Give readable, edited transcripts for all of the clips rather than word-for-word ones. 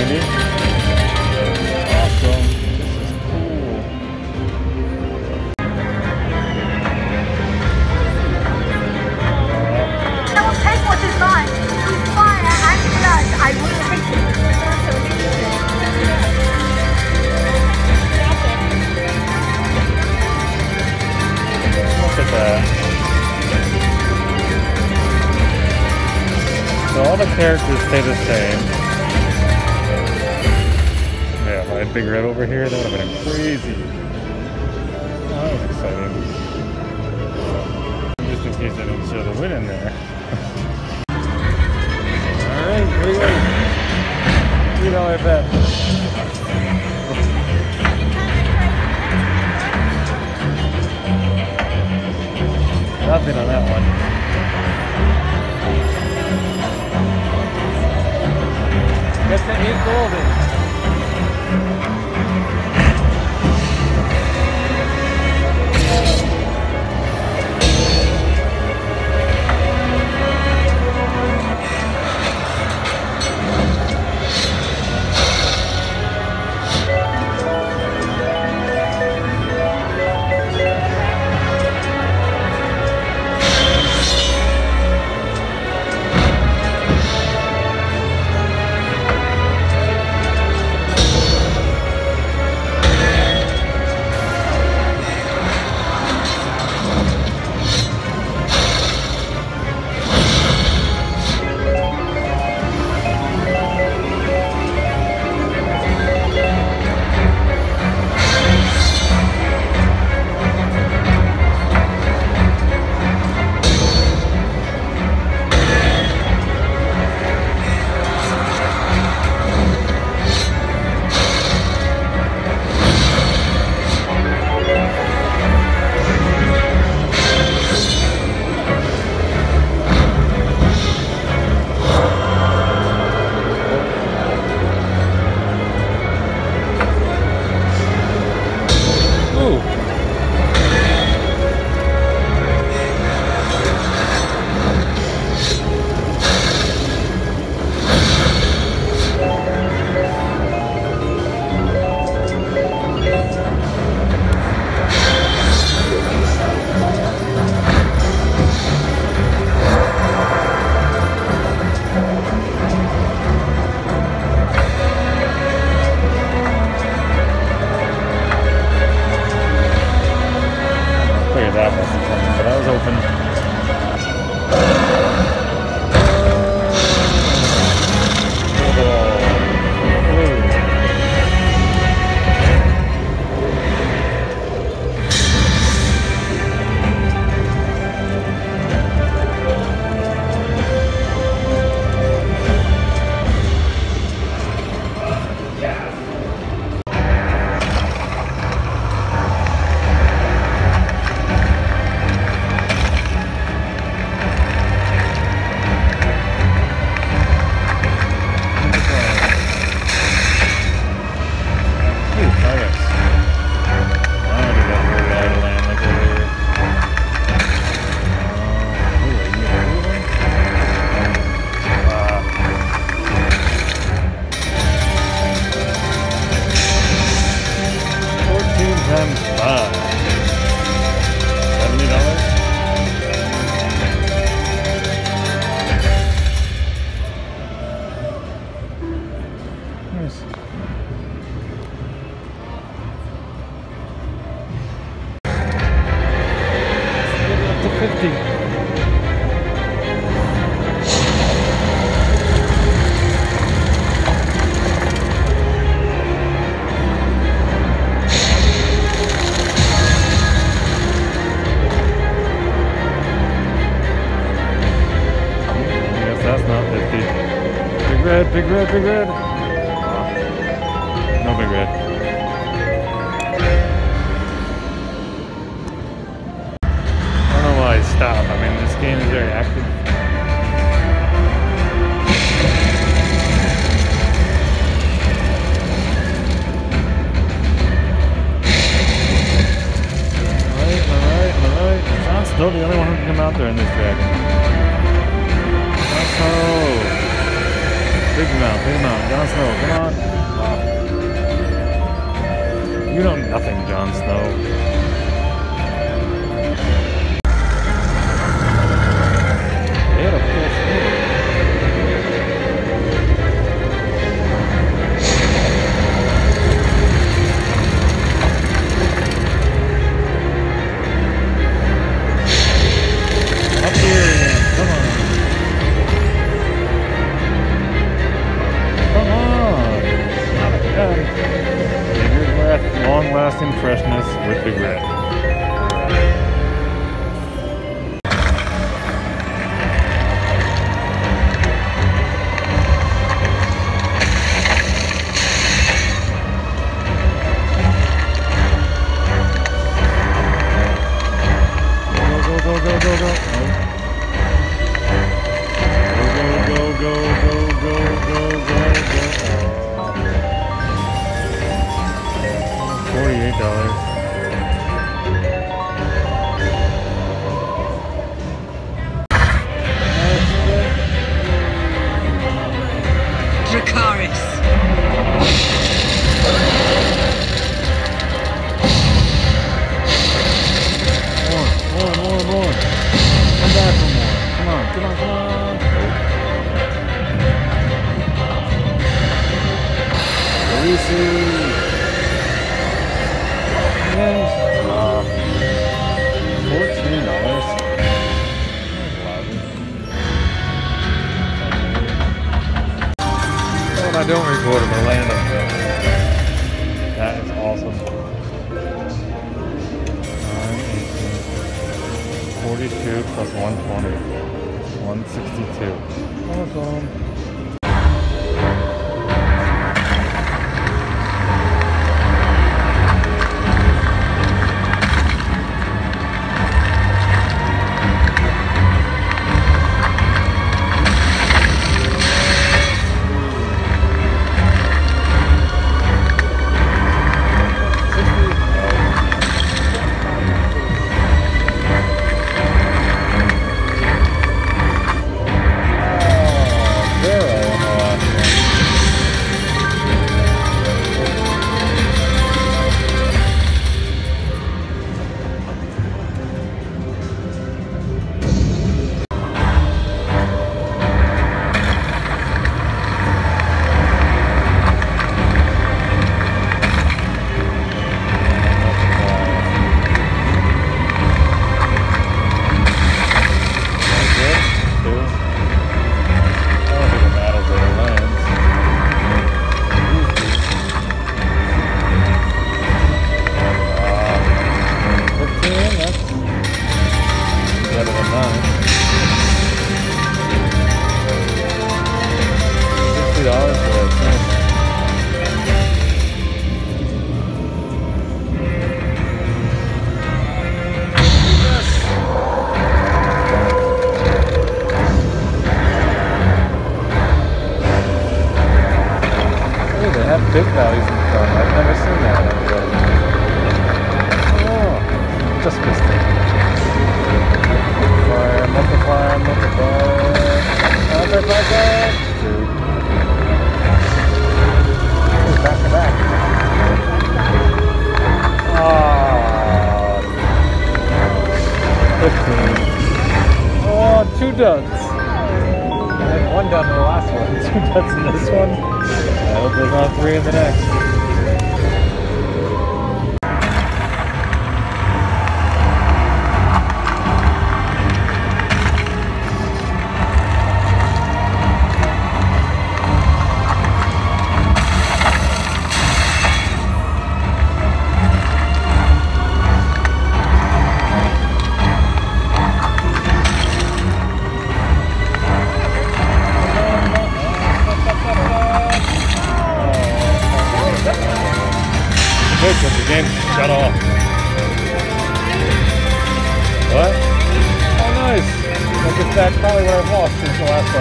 90. Awesome. This is cool. I will take what is mine. With fire and blood, I will take it. Look at that. So all the characters stay the same. Yeah, if I had Big Red over here, that would have been crazy. Oh, that was exciting. Just in case I didn't show the win in there. Alright, here we go. $3 bet. Nothing on that one. That's the 8 golden. Big red, big red. No big red. I don't know why I stopped. I mean, this game is very active. Alright. I'm still the only one who can come out there in this dragon. Oh, big Big amount. Jon Snow, come on. You know nothing, Jon Snow. They had a full screen. Up here again, come on. Come on. Save your breath, long-lasting freshness with Big Red. I don't record them, I land them. That is awesome. 42 plus 120. 162. Awesome. Big values in front. I've never seen that. Oh, just missed it. Multiplier. Dude. Oh, back to back. Oh, 15. Oh, 2 duds. I had 1 done in the last one. 2 duds in this one. I hope there's not 3 in the next. Good, because the game shut off. What? Oh, nice. Look at that, probably what I've lost since the last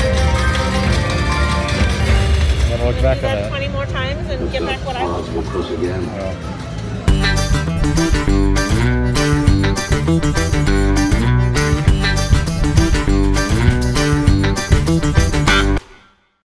one. I'm gonna look back on that. 20 more times and get back what I want. Close again. Yeah.